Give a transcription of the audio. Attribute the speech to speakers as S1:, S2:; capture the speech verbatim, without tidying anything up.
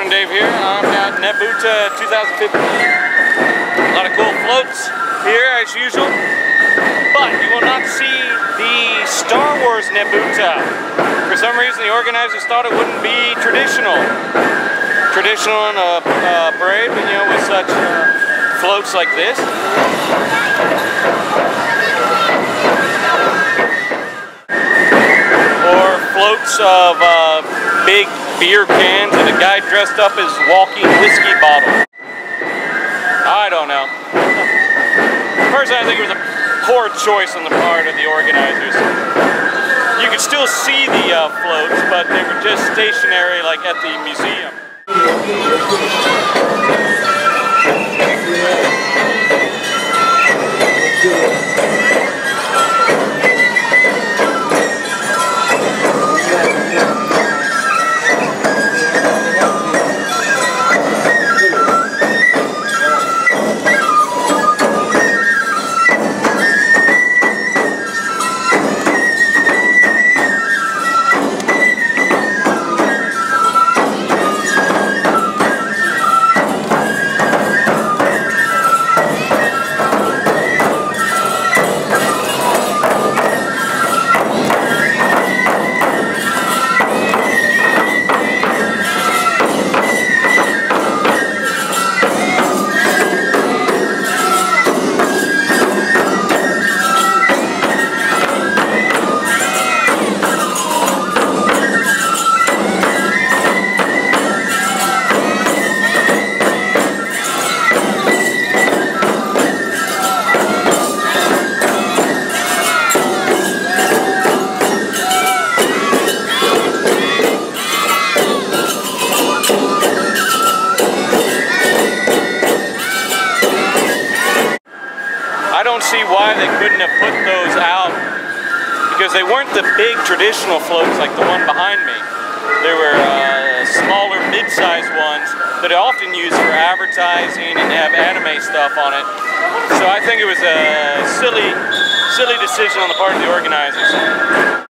S1: morning, Dave here. I'm at Nebuta two thousand fifteen. A lot of cool floats here as usual, but you will not see the Star Wars Nebuta. For some reason the organizers thought it wouldn't be traditional. Traditional in a uh, parade, but you know, with such uh, floats like this. Or floats of uh, big beer cans and a guy dressed up as walking whiskey bottle. I don't know. Personally, I think it was a poor choice on the part of the organizers. You could still see the uh, floats, but they were just stationary like at the museum. I don't see why they couldn't have put those out, because they weren't the big traditional floats like the one behind me. They were uh, smaller, mid-sized ones that are often used for advertising and have anime stuff on it. So I think it was a silly, silly decision on the part of the organizers.